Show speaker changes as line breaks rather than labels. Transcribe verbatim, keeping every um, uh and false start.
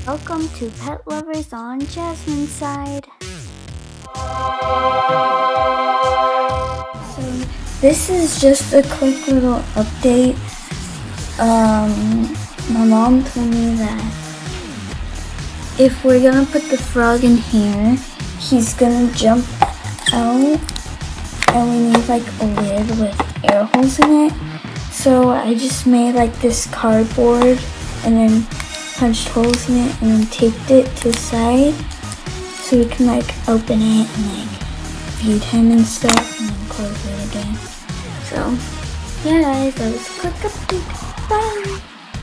Welcome to Pet Lovers on Jasmine's side. So this is just a quick little update. Um, my mom told me that if we're gonna put the frog in here, he's gonna jump out and we need like a lid with air holes in it. So I just made like this cardboard and then punched holes in it and then taped it to the side so we can like open it and like feed him and stuff and then close it again. So yeah guys, that was a quick update. Bye!